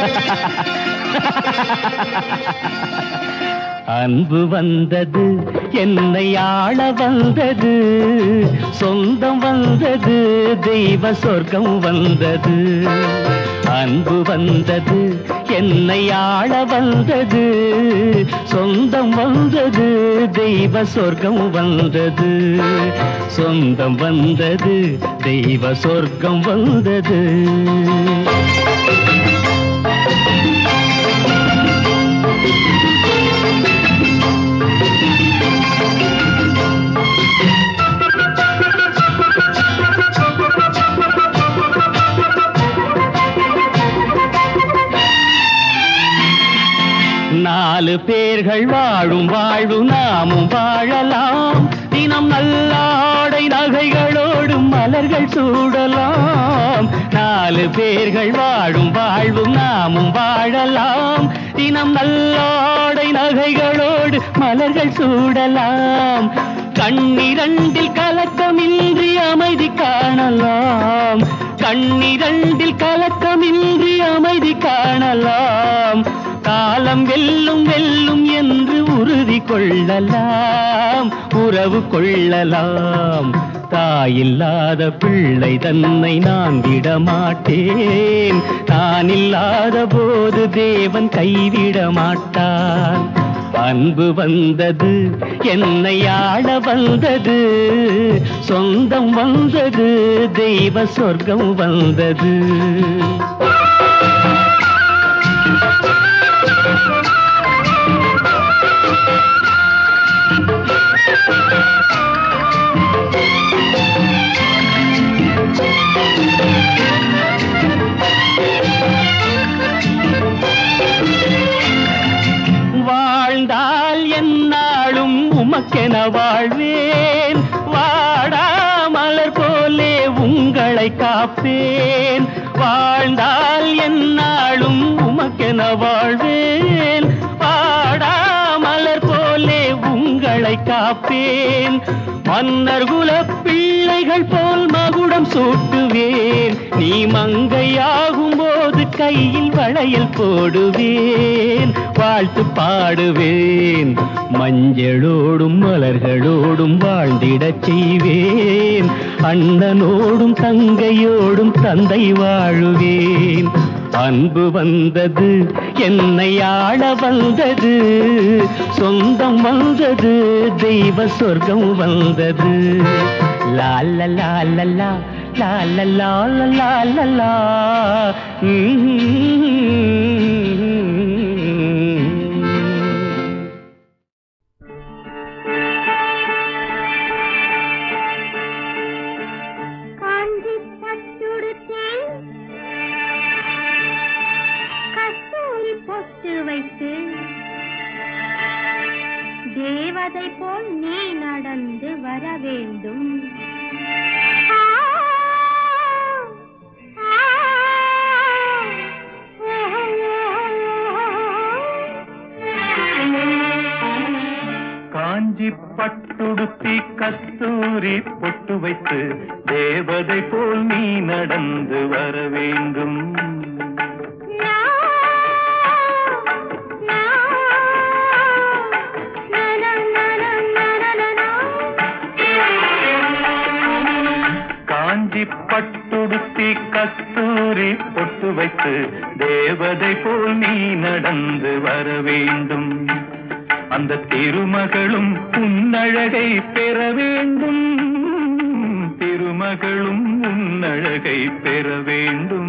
அன்பு வந்தது, என்னை ஆள வந்தது, சொந்தம் வந்தது, தெய்வ சொர்க்கம் வந்தது. அன்பு வந்தது, என்னை ஆள வந்தது, சொந்தம் வந்தது, தெய்வ சொர்க்கம் வந்தது. சொந்தம் வந்தது, தெய்வ சொர்க்கம் வந்தது. நாலு பேர்கள் வாழும் வாழ்வு நாமும் வாழலாம். தினம் நல்லாடை நகைகளோடு மலர்கள் சூடலாம். நாலு பேர்கள் வாழும் வாழ்வு நாமும் வாழலாம். தினம் நல்லாடை நகைகளோடு மலர்கள் சூடலாம். கண்ணிரண்டில் கலக்கமின்றி அமைதி காணலாம். கண்ணிரண்டில் கலக்கமின்றி அமைதி காணலாம். காலம் வெல்லும் வெல்லும் என்று உறுதி கொள்ளலாம். உறவு கொள்ளலாம். தாயில்லாத பிள்ளை தன்னை நான் விடமாட்டேன். நான் இல்லாத போது தேவன் கைவிட மாட்டான். அன்பு வந்தது, என்னை ஆள வந்தது, சொந்தம் வந்தது, தெய்வ சொர்க்கம் வந்தது. வாழ்ந்தால் என்னாலும் உமக்கென வாழ்வேன். வாடாமலர் போலே உங்களை காப்பேன். வாழ்ந்தால் என்னாலும் உமக்கென வாழ்வேன். வாடாமலர் போலே உங்களை காப்பேன். மன்னர் குல பிள்ளைகள் போல் மகுடம் சூட்டுவேன். நீ மங்கையாகும் போது கையில் வளையல் போடுவேன். வாழ்த்து பாடுவேன். மஞ்சளோடும் மலர்களோடும் வாழ்ந்திடச் செய்வேன். அண்ணனோடும் தங்கையோடும் தந்தை வாழுவேன். அன்பு வந்தது, என்னை ஆள வந்தது, சொந்தம் வந்தது, தெய்வ சொர்க்கம் வந்தது. லால லால லா லால லால லால லா. தேவதை போல் நீ நடந்து வர வேண்டும். காஞ்சி பட்டுடுத்தி கஸ்தூரி பொட்டு வைத்து தேவதை போல் நீ நடந்து வர வேண்டும். காஞ்சி பட்டுடுத்தி கஸ்தூரி பொட்டு வைத்து தேவதை போல் நீ நடந்து வர வேண்டும். அந்த திருமகளும் உன்னழகை பெற வேண்டும். திருமகளும் உன்னழகை பெற வேண்டும்.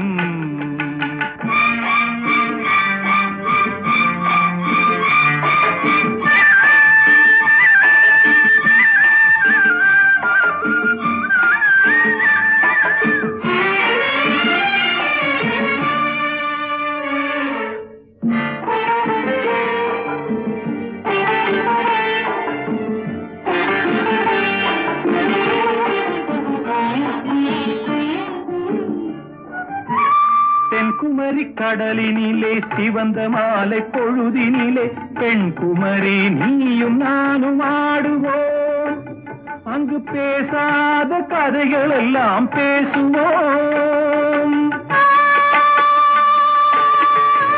தென்குமரி கடலினிலே சிவந்த மாலை பொழுதினிலே பெண் குமரி நீயும் நானும் ஆடுவோம். அங்கு பேசாத கதைகள் எல்லாம் பேசுவோம்.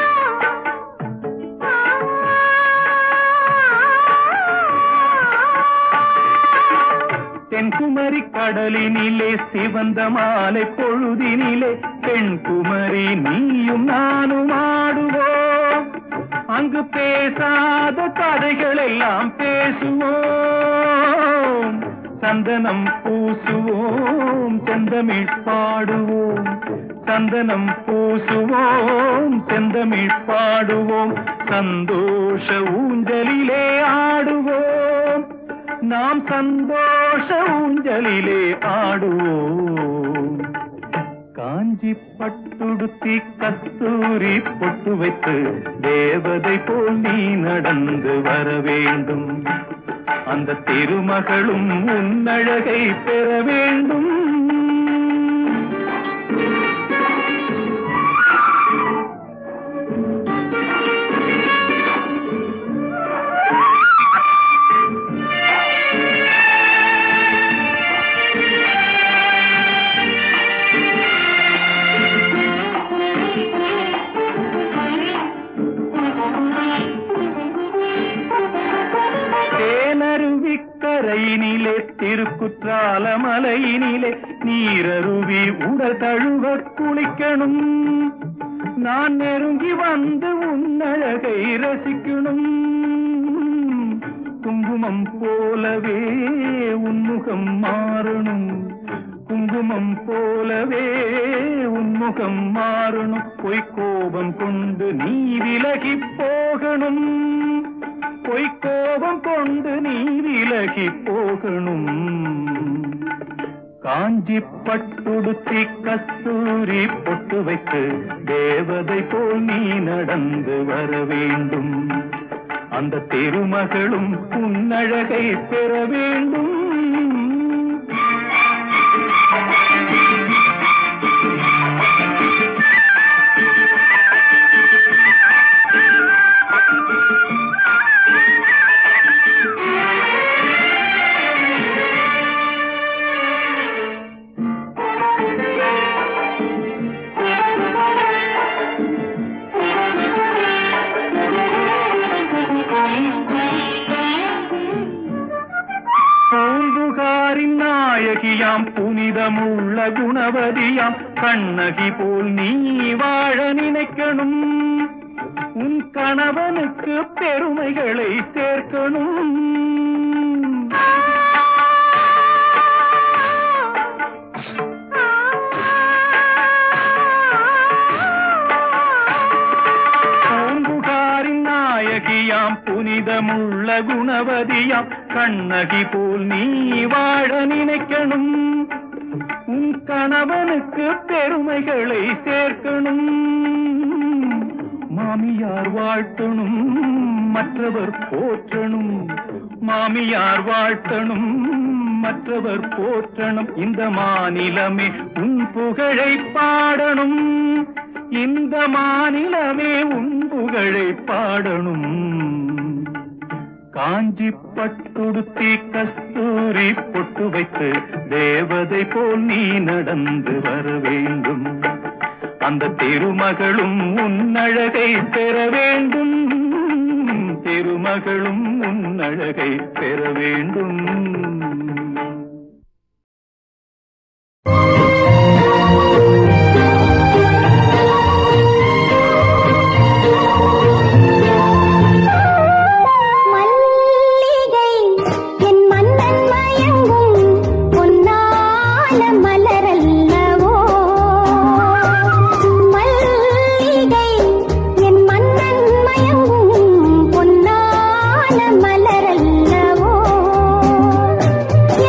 தென்குமரி கடலினிலே சிவந்த மாலை பொழுதினிலே பெண்குமரி நீயும் நானும் ஆடுவோம். அங்கு பேசாத கதைகள் எல்லாம் பேசுவோம். சந்தனம் பூசுவோம், செந்தமிழ் பாடுவோம். சந்தனம் பூசுவோம், செந்தமிழ் பாடுவோம். சந்தோஷ ஊஞ்சலிலே ஆடுவோம். நாம் சந்தோஷ ஊஞ்சலிலே ஆடுவோம். காஞ்சி பட்டுடுத்தி கஸ்தூரி பொட்டு வைத்து தேவதை போல் நீ நடந்து வர வேண்டும். அந்த திருமகளும் உன்னழகை பெற வேண்டும். கரையினிலே திருக்குற்றால மலையினிலே நீரருவி உடல் தழுவ குளிக்கணும். நான் நெருங்கி வந்து உன்னழகை ரசிக்கணும். குங்குமம் போலவே உன்முகம் மாறணும். குங்குமம் போலவே உன்முகம் மாறணும். பொய்க்கோபம் கொண்டு நீ விலகி போகணும். பொய்க்கோபம் கொண்டு நீ விலகி போகணும். காஞ்சி பட்டுடுத்தி கஸ்தூரி பொட்டு வைத்து தேவதை போல் நீ நடந்து வர வேண்டும். அந்த திருமகளும் உன்னழகை பெற வேண்டும். பூம்புகாரின் நாயகியாம் புனிதமுள்ள குணவதியாம் கண்ணகி போல் நீ வாழ நினைக்கணும். உன் கணவனுக்கு பெருமைகளை சேர்க்கணும். பூம்புகாரின் நாயகியாம் புனிதமுள்ள குணவதியாம் கண்ணகி போல் நீ வாழ நினைக்கணும். உன் கணவனுக்கு பெருமைகளை சேர்க்கணும். மாமியார் வாழ்த்தணும், மற்றவர் போற்றணும். மாமியார் வாழ்த்தணும், மற்றவர் போற்றணும். இந்த மாநிலமே உன் புகழை பாடணும். இந்த மாநிலமே உன் புகழை பாடணும். காஞ்சி பட்டுடுத்தி கஸ்தூரி பொட்டு வைத்து தேவதை போல் நீ நடந்து வர வேண்டும். அந்த திருமகளும் உன்னழகை பெற வேண்டும். திருமகளும் உன்னழகை பெற வேண்டும். மலரல்லவோ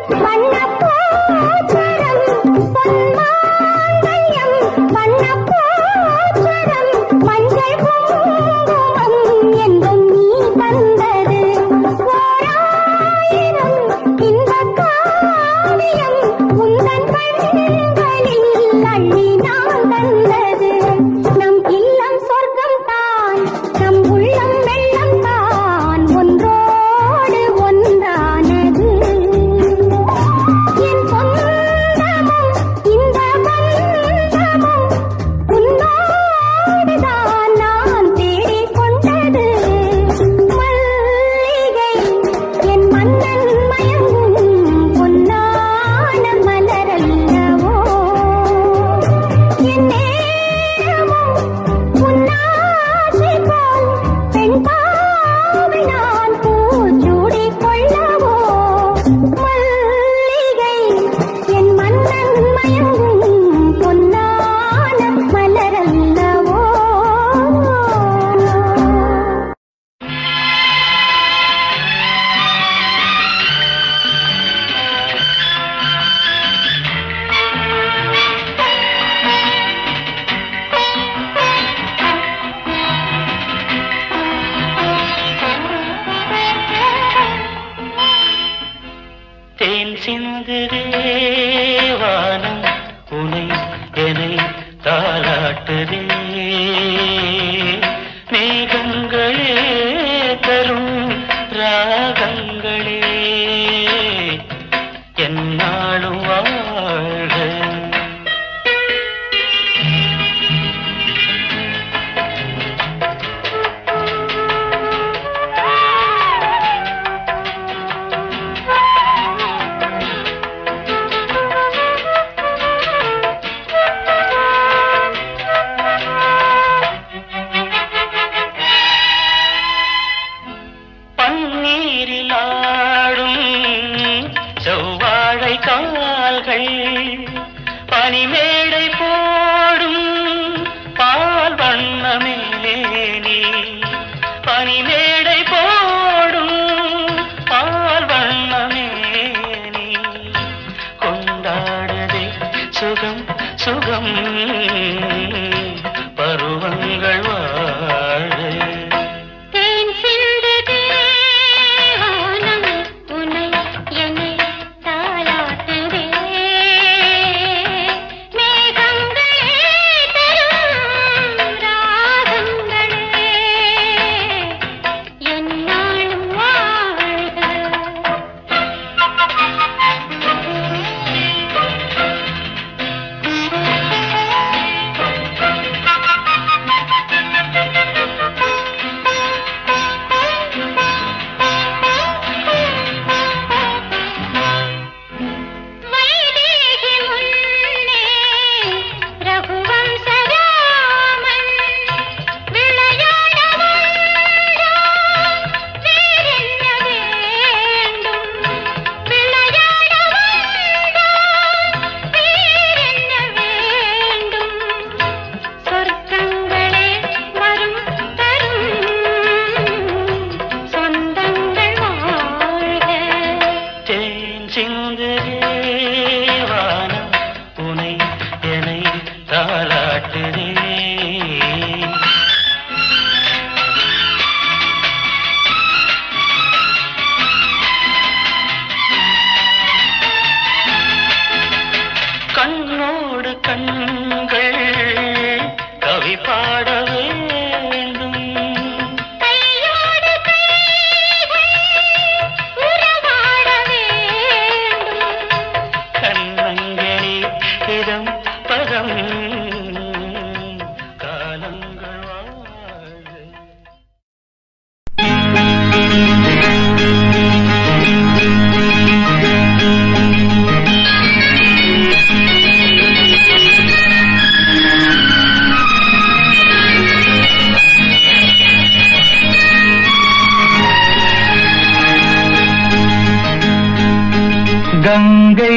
கங்கை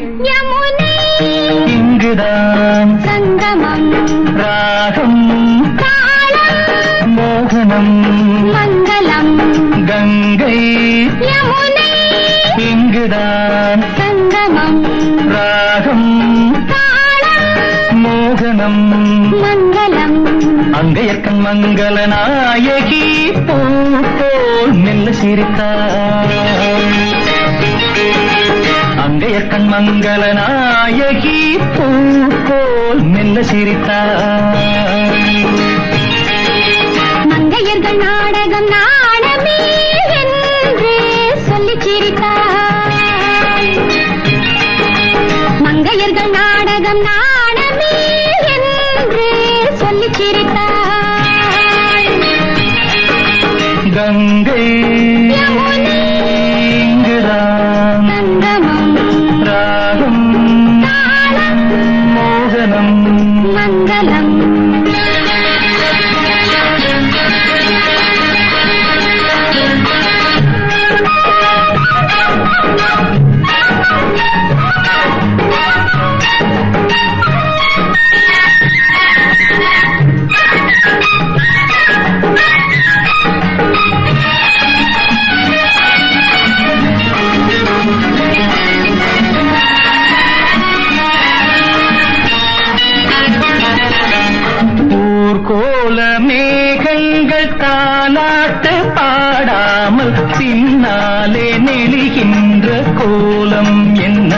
யமுனை இங்குதான் சங்கமம் ராகம் தாளம் மோகனம் மங்களம் கங்கை யமுனை இங்கு இங்குதான் சங்கமம் ராகம் தாளம் மோகனம் மங்களம் அங்கையக்கன் மங்கள நாயகி போல் மெல்ல சிரித்தாள் அங்கையக்கன் மங்கள நாயகி போல் மெல்ல சிரித்தாள் மங்கையர்கள் நாடகம் நாடமே என்று சொல்லி சிரித்தார் மங்கையர்கள் நாடகம் நாடமே என்று சொல்லி சிரித்தார் கங்கை யமுனை இங்குதான் சங்கமம் ராகம் தாளம் மோகனம் மங்களம் ஊர்கோல மேகங்கள் தாலாட்டு பாடாமல் பின்னாலே நெளிகின்ற கோலம் என்ன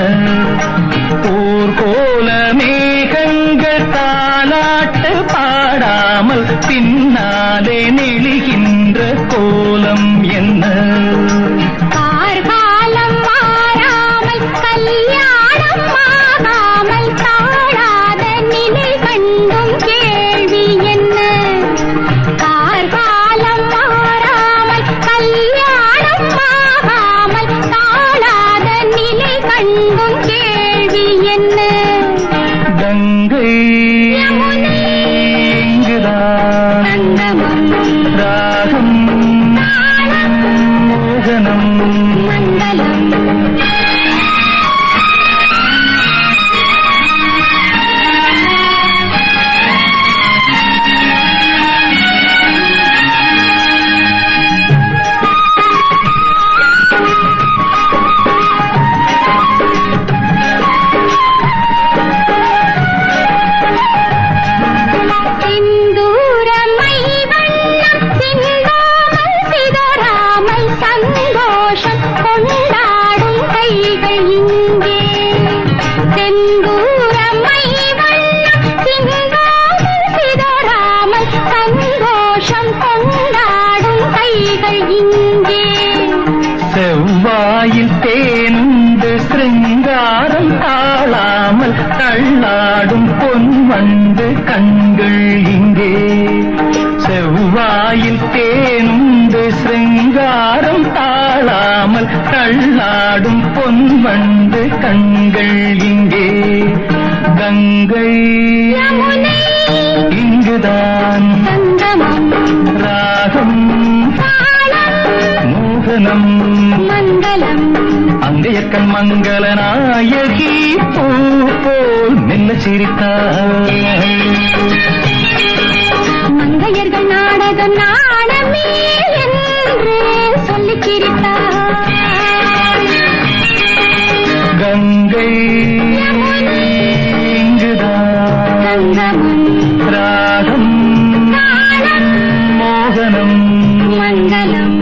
ஊர்கோல மேகங்கள் தாலாட்டு பாடாமல் பின்னாலே நெளிகின்ற கோலம் என்ன கார்காலம் மாறாமல் கல்யாணம் ஆகாமல் தாழாத நிலை கண்டும் கேள்வி என்ன கார்காலம் மாறாமல் கல்யாணம் ஆகாமல் தாழாத நிலை கண்டும் கேள்வி என்ன கங்கை யமுனை இங்குதான் சங்கமம் ராகம் தாளம் மோகனம் மங்களம் சிந்தூரமை வண்ணம் சிந்தாமல் சிதறாமல் சந்தோஷம் கொண்டாடும் கைகள் இங்கே செந்தூரமை வண்ணம் சிந்தாமல் சிதறாமல் சந்தோஷம் கொண்டாடும் கைகள் இங்கே செவ்வாயில் தேனுண்டு சிருங்காரம் தாழாமல் தள்ளாடும் பொன்வண்டு கண்கள் இங்கே செவ்வாயில் தேனுண்டு சிருங்காரம் தாழாமல் தள்ளாடும் பொன்வண்டு கண்கள் இங்கே கங்கை யமுனை இங்குதான் சங்கமம் ராகம் தாளம் மோகனம் மங்களம் அங்கையக்கன் மங்கள நாயகி போல் மெல்ல சிரித்தாள் மங்கையர்கள் நாடகம் நாடமே என்று சொல்லி சிரித்தார் கங்கை இங்குதான் சங்கமம் ராகம் தாளம் மோகனம் மங்களம்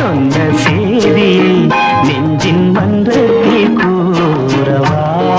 சொன்ன செய்தியை நெஞ்சின் மன்றத்தில் கூறவா?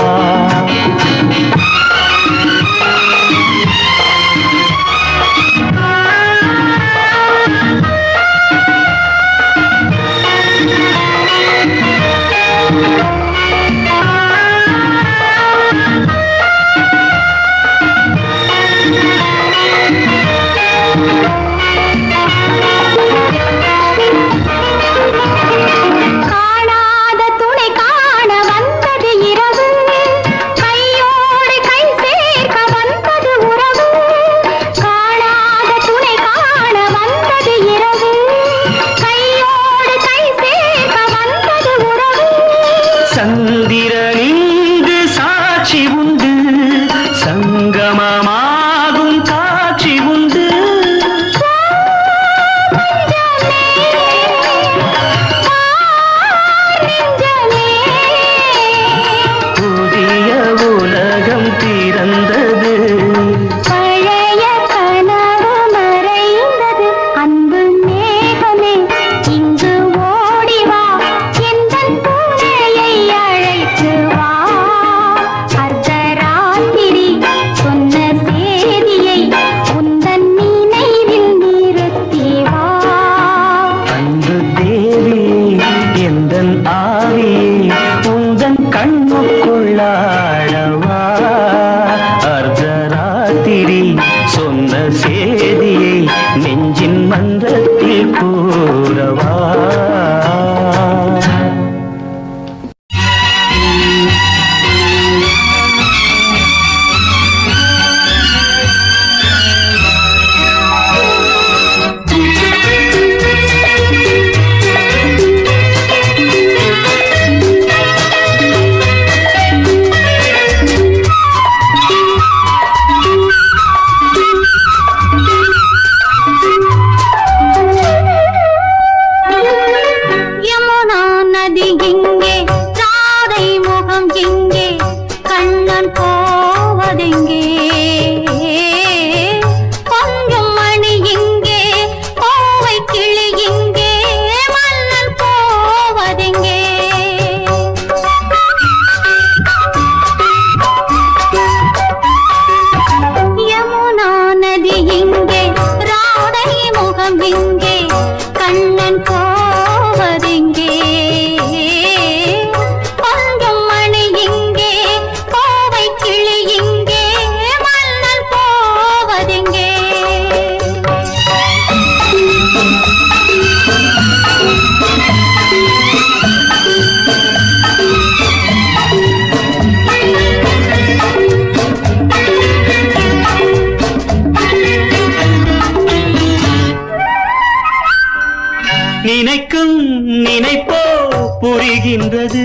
நினைக்கும் நினைப்போ புரிகின்றது,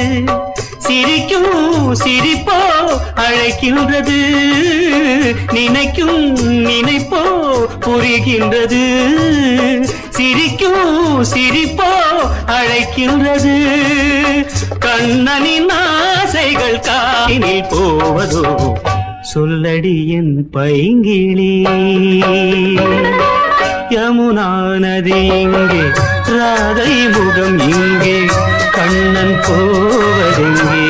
சிரிக்கும் சிரிப்போ அழைக்கின்றது. நினைக்கும் நினைப்போ புரிகின்றது, சிரிக்கும் சிரிப்போ அழைக்கின்றது. கண்ணனின் ஆசைகள் காணில் போவதோ சொல்லடி என் பைங்கிளி. யமுனா நதி இங்கே, ராதை முகம் இங்கே, கண்ணன் போவதெங்கே?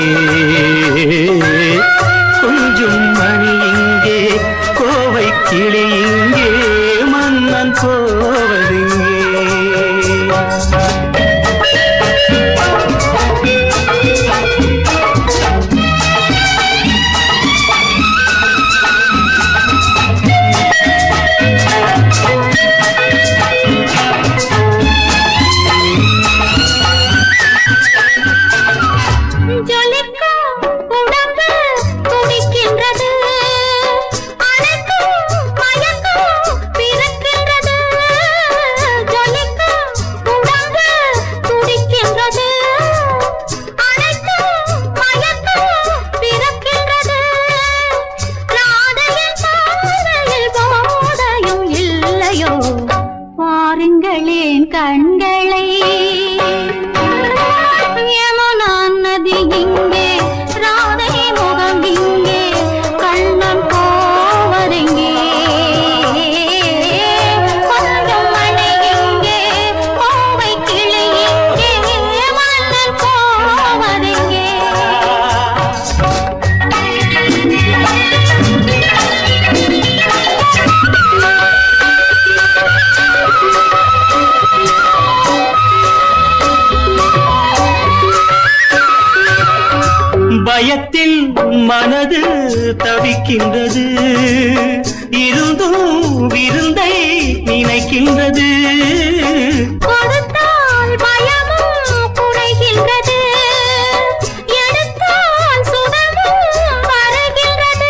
கொஞ்சம் மணி இங்கே, கோவை கிளி இங்கே, மன்னன் போவதெங்கே? மாயத்தில் மனது தவிக்கின்றது, இருந்தும் விருந்தை நினைக்கின்றது. கொடுத்தால் பயமும் குறைகின்றது, எடுத்தால் சுகமும் வருகின்றது.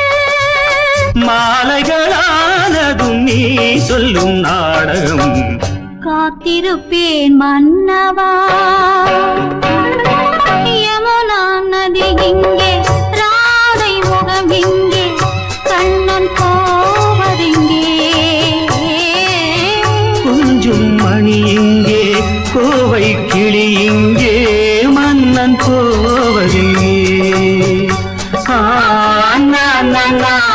மாலைகளானதும் நீ சொல்லும் நாடகம், காத்திருப்பேன் மன்னவா. யமுனா நதி இங்கே, ராதை முகம் இங்கே, கண்ணன் போவதிங்கே. கொஞ்சம் மணி இங்கே, கோவை கிளி இங்கே, மன்னன் போவதிங்கே.